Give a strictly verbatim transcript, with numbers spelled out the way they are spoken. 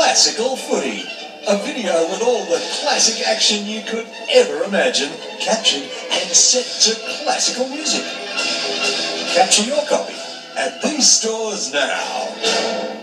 Classical Footy. A video with all the classic action you could ever imagine, captured and set to classical music. Capture your copy at these stores now.